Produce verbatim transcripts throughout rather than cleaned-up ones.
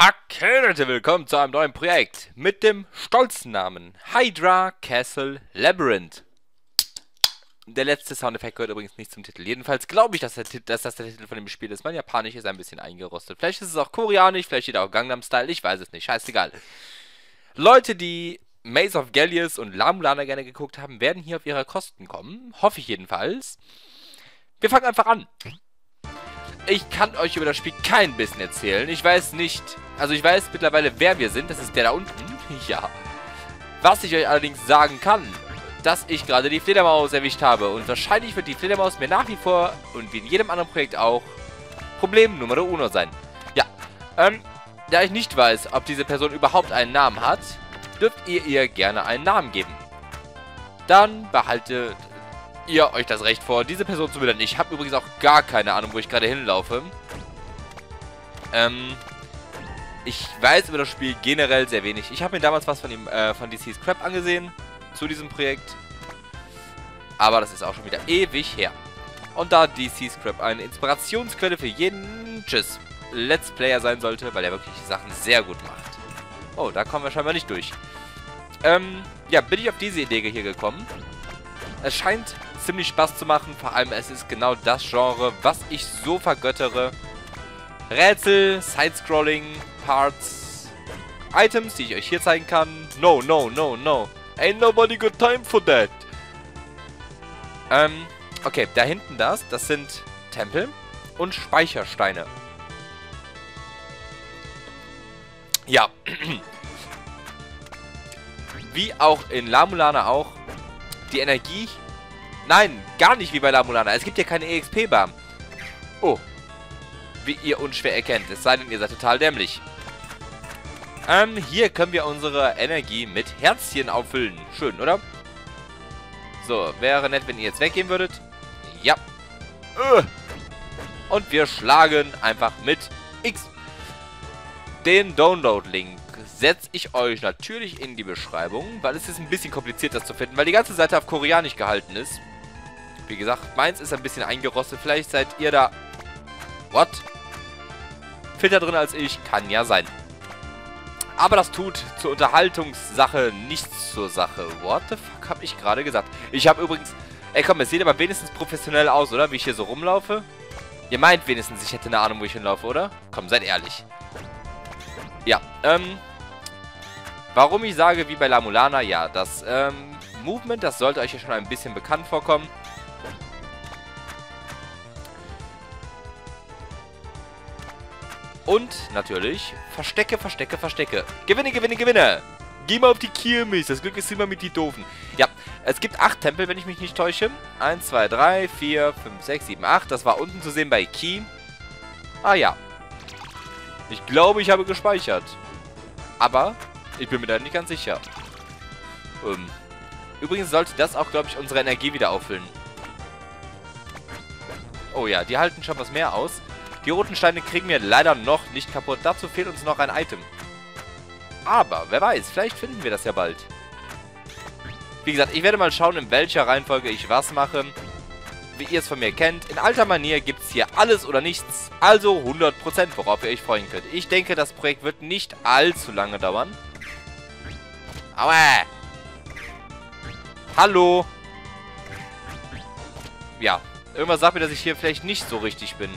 Okay, Leute, willkommen zu einem neuen Projekt mit dem stolzen Namen Hydra Castle Labyrinth. Der letzte Soundeffekt gehört übrigens nicht zum Titel. Jedenfalls glaube ich, dass, der, dass das der Titel von dem Spiel ist. Mein Japanisch ist ein bisschen eingerostet. Vielleicht ist es auch koreanisch, vielleicht steht auch Gangnam Style, ich weiß es nicht. Scheißegal. Leute, die Maze of Gallius und La Mulana gerne geguckt haben, werden hier auf ihre Kosten kommen. Hoffe ich jedenfalls. Wir fangen einfach an. Ich kann euch über das Spiel kein bisschen erzählen. Ich weiß nicht, also ich weiß mittlerweile, wer wir sind. Das ist der da unten. Ja. Was ich euch allerdings sagen kann, dass ich gerade die Fledermaus erwischt habe. Und wahrscheinlich wird die Fledermaus mir nach wie vor, und wie in jedem anderen Projekt auch, Problem Nummer uno sein. Ja, ähm, da ich nicht weiß, ob diese Person überhaupt einen Namen hat, dürft ihr ihr gerne einen Namen geben. Dann behaltet ihr euch das Recht vor, diese Person zu benennen. Ich habe übrigens auch gar keine Ahnung, wo ich gerade hinlaufe. Ähm, ich weiß über das Spiel generell sehr wenig. Ich habe mir damals was von ihm, äh, von D C Scrap angesehen, zu diesem Projekt. Aber das ist auch schon wieder ewig her. Und da D C Scrap eine Inspirationsquelle für jeden Tschüss Let's Player sein sollte, weil er wirklich Sachen sehr gut macht. Oh, da kommen wir scheinbar nicht durch. Ähm, ja, bin ich auf diese Idee hier gekommen. Es scheint ziemlich Spaß zu machen, vor allem es ist genau das Genre, was ich so vergöttere. Rätsel, Sidescrolling, Parts, Items, die ich euch hier zeigen kann. No, no, no, no. Ain't nobody got time for that. Ähm, okay, da hinten das, das sind Tempel und Speichersteine. Ja. Wie auch in La Mulana auch, die Energie... Nein, gar nicht wie bei La Mulana. Es gibt ja keine E X P-Bar. Oh. Wie ihr unschwer erkennt. Es sei denn, ihr seid total dämlich. Ähm, hier können wir unsere Energie mit Herzchen auffüllen. Schön, oder? So, wäre nett, wenn ihr jetzt weggehen würdet. Ja. Und wir schlagen einfach mit X. Den Download-Link setze ich euch natürlich in die Beschreibung, weil es ist ein bisschen kompliziert, das zu finden, weil die ganze Seite auf Koreanisch gehalten ist. Wie gesagt, meins ist ein bisschen eingerostet. Vielleicht seid ihr da... What? Fitter drin als ich. Kann ja sein. Aber das tut zur Unterhaltungssache nichts zur Sache. What the fuck habe ich gerade gesagt? Ich habe übrigens... Ey, komm, es sieht aber wenigstens professionell aus, oder? Wie ich hier so rumlaufe. Ihr meint wenigstens, ich hätte eine Ahnung, wo ich hinlaufe, oder? Komm, seid ehrlich. Ja, ähm... Warum ich sage, wie bei La Mulana, ja, das ähm, Movement, das sollte euch ja schon ein bisschen bekannt vorkommen. Und natürlich, Verstecke, Verstecke, Verstecke. Gewinne, gewinne, gewinne. Geh mal auf die Kirmes, das Glück ist immer mit die Doofen. Ja, es gibt acht Tempel, wenn ich mich nicht täusche. eins, zwei, drei, vier, fünf, sechs, sieben, acht. Das war unten zu sehen bei Key. Ah ja. Ich glaube, ich habe gespeichert. Aber... ich bin mir da nicht ganz sicher. Ähm. Übrigens sollte das auch, glaube ich, unsere Energie wieder auffüllen. Oh ja, die halten schon was mehr aus. Die roten Steine kriegen wir leider noch nicht kaputt. Dazu fehlt uns noch ein Item. Aber, wer weiß, vielleicht finden wir das ja bald. Wie gesagt, ich werde mal schauen, in welcher Reihenfolge ich was mache. Wie ihr es von mir kennt, in alter Manier gibt es hier alles oder nichts. Also hundert Prozent, worauf ihr euch freuen könnt. Ich denke, das Projekt wird nicht allzu lange dauern. Aua! Hallo! Ja, irgendwas sagt mir, dass ich hier vielleicht nicht so richtig bin.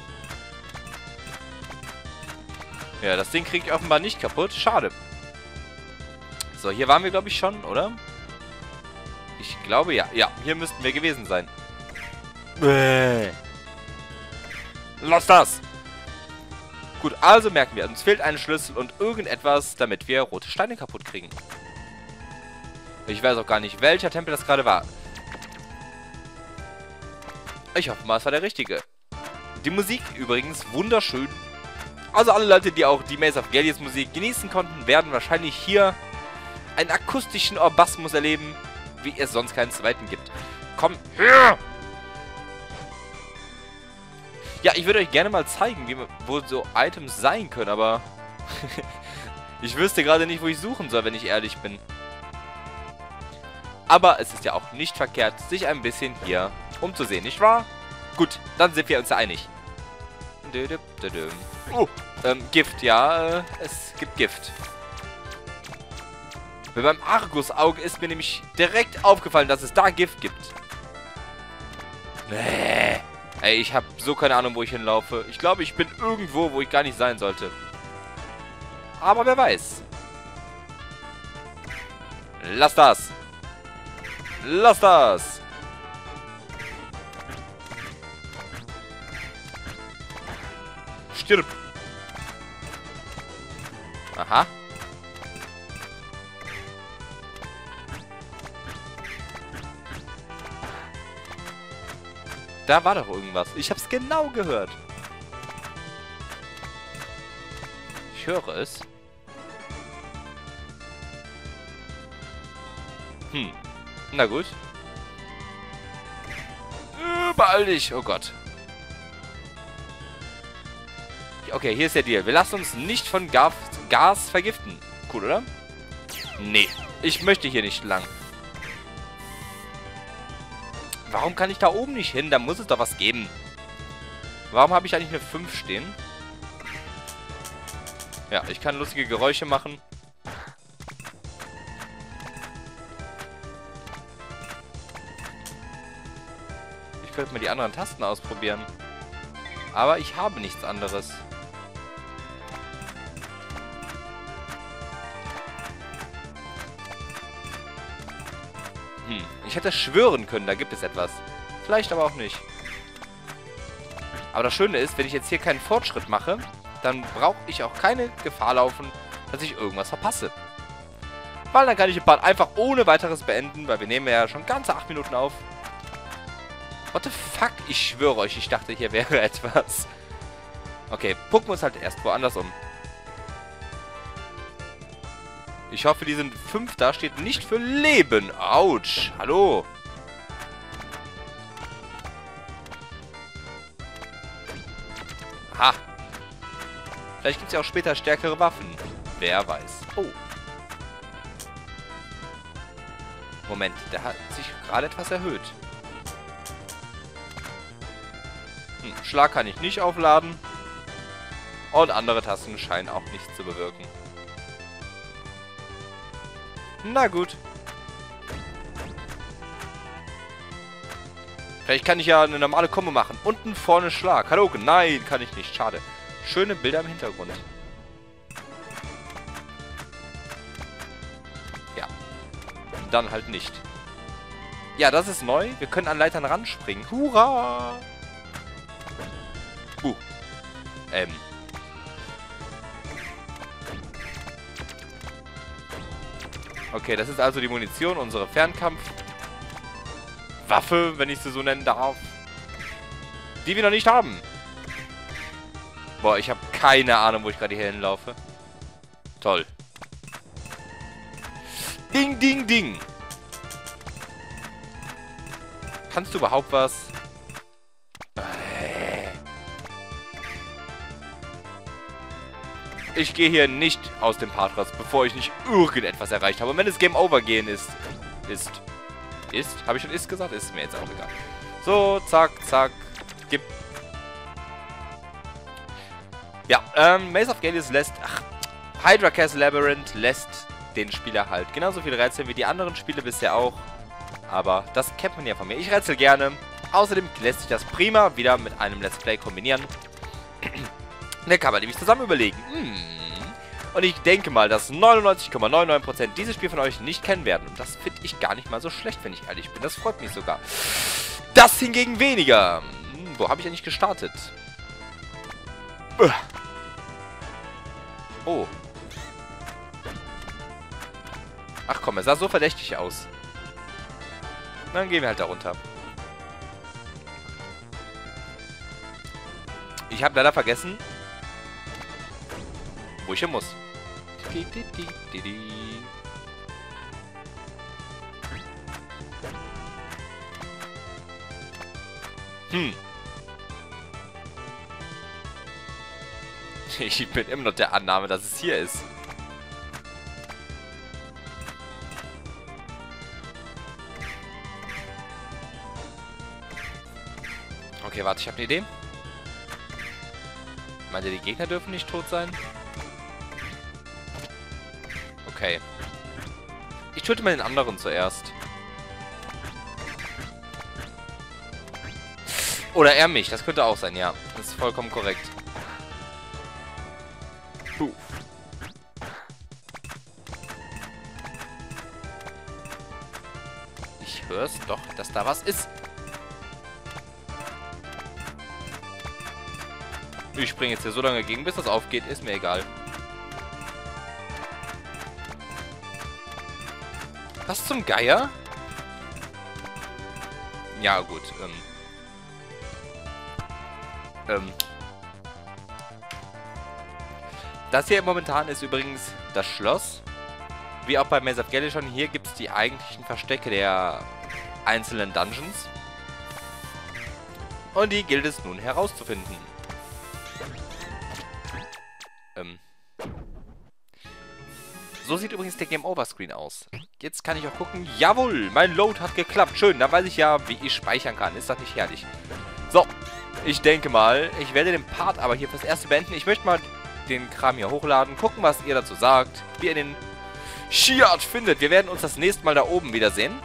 Ja, das Ding kriege ich offenbar nicht kaputt. Schade. So, hier waren wir, glaube ich, schon, oder? Ich glaube, ja. Ja, hier müssten wir gewesen sein. Bäh. Lass das! Gut, also merken wir, uns fehlt ein Schlüssel und irgendetwas, damit wir rote Steine kaputt kriegen. Ich weiß auch gar nicht, welcher Tempel das gerade war. Ich hoffe mal, es war der richtige. Die Musik übrigens wunderschön. Also alle Leute, die auch die Maze of Gallius Musik genießen konnten, werden wahrscheinlich hier einen akustischen Orgasmus erleben, wie es sonst keinen zweiten gibt. Komm her! Ja, ich würde euch gerne mal zeigen, wie, wo so Items sein können, aber ich wüsste gerade nicht, wo ich suchen soll, wenn ich ehrlich bin. Aber es ist ja auch nicht verkehrt, sich ein bisschen hier umzusehen, nicht wahr? Gut, dann sind wir uns einig. Oh, ähm, Gift, ja, äh, es gibt Gift. Mit meinem Argusauge ist mir nämlich direkt aufgefallen, dass es da Gift gibt. Nee. Ey, ich habe so keine Ahnung, wo ich hinlaufe. Ich glaube, ich bin irgendwo, wo ich gar nicht sein sollte. Aber wer weiß. Lass das. Lass das. Stirb. Aha. Da war doch irgendwas. Ich hab's genau gehört. Ich höre es. Hm. Na gut. Äh, beeil dich. Oh Gott. Okay, hier ist der Deal. Wir lassen uns nicht von Gas, Gas vergiften. Cool, oder? Nee. Ich möchte hier nicht lang. Warum kann ich da oben nicht hin? Da muss es doch was geben. Warum habe ich eigentlich eine fünf stehen? Ja, ich kann lustige Geräusche machen. Ich könnte mal die anderen Tasten ausprobieren. Aber ich habe nichts anderes. Hm, ich hätte schwören können, da gibt es etwas. Vielleicht aber auch nicht. Aber das Schöne ist, wenn ich jetzt hier keinen Fortschritt mache, dann brauche ich auch keine Gefahr laufen, dass ich irgendwas verpasse. Weil dann kann ich den Part einfach ohne weiteres beenden, weil wir nehmen ja schon ganze acht Minuten auf. What the fuck? Ich schwöre euch, ich dachte, hier wäre etwas. Okay, gucken wir uns halt erst woanders um. Ich hoffe, die sind fünf da steht nicht für Leben. Autsch. Hallo. Ha. Vielleicht gibt es ja auch später stärkere Waffen. Wer weiß. Oh. Moment, der hat sich gerade etwas erhöht. Hm, Schlag kann ich nicht aufladen. Und andere Tasten scheinen auch nichts zu bewirken. Na gut. Vielleicht kann ich ja eine normale Kombo machen. Unten vorne Schlag. Hallo, nein, kann ich nicht. Schade. Schöne Bilder im Hintergrund. Ja. Dann halt nicht. Ja, das ist neu. Wir können an Leitern ranspringen. Hurra! Uh. Ähm. Okay, das ist also die Munition, unsere Fernkampfwaffe, wenn ich sie so nennen darf. Die wir noch nicht haben. Boah, ich habe keine Ahnung, wo ich gerade hier hinlaufe. Toll. Ding, ding, ding. Kannst du überhaupt was? Ich gehe hier nicht aus dem Part raus, bevor ich nicht irgendetwas erreicht habe. Und wenn es Game Over gehen ist, ist, ist, habe ich schon ist gesagt? Ist mir jetzt auch egal. So, zack, zack, gib. Ja, ähm, Maze of Galious lässt, ach, Hydra Castle Labyrinth lässt den Spieler halt genauso viele Rätsel wie die anderen Spiele bisher auch. Aber das kennt man ja von mir. Ich rätsel gerne. Außerdem lässt sich das prima wieder mit einem Let's Play kombinieren. Da kann man nämlich zusammen überlegen. Hm. Und ich denke mal, dass neunundneunzig Komma neunundneunzig Prozent dieses Spiel von euch nicht kennen werden. Und das finde ich gar nicht mal so schlecht, wenn ich ehrlich bin. Das freut mich sogar. Das hingegen weniger. Hm, wo habe ich eigentlich gestartet? Oh. Ach komm, es sah so verdächtig aus. Dann gehen wir halt da runter. Ich habe leider vergessen, wo ich hin muss. Hm. Ich bin immer noch der Annahme, dass es hier ist. Okay, warte, ich habe eine Idee. Meint ihr, die Gegner dürfen nicht tot sein? Okay. Ich töte mal den anderen zuerst. Oder er mich, das könnte auch sein, ja. Das ist vollkommen korrekt. Puh. Ich höre es doch, dass da was ist. Ich springe jetzt hier so lange gegen, bis das aufgeht. Ist mir egal. Was zum Geier? Ja, gut. Ähm. Ähm. Das hier momentan ist übrigens das Schloss. Wie auch bei Maze of Galley schon. Hier gibt es die eigentlichen Verstecke der einzelnen Dungeons. Und die gilt es nun herauszufinden. Ähm. So sieht übrigens der Game Over Screen aus. Jetzt kann ich auch gucken. Jawohl, mein Load hat geklappt. Schön, dann weiß ich ja, wie ich speichern kann. Ist das nicht herrlich? So, ich denke mal, ich werde den Part aber hier fürs Erste beenden. Ich möchte mal den Kram hier hochladen. Gucken, was ihr dazu sagt. Wie ihr den Shiard findet. Wir werden uns das nächste Mal da oben wiedersehen.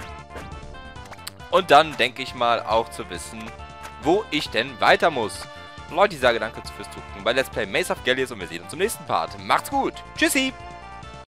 Und dann denke ich mal auch zu wissen, wo ich denn weiter muss. Leute, ich sage danke fürs Zugucken bei Let's Play Maze of Gallius und wir sehen uns im nächsten Part. Macht's gut. Tschüssi.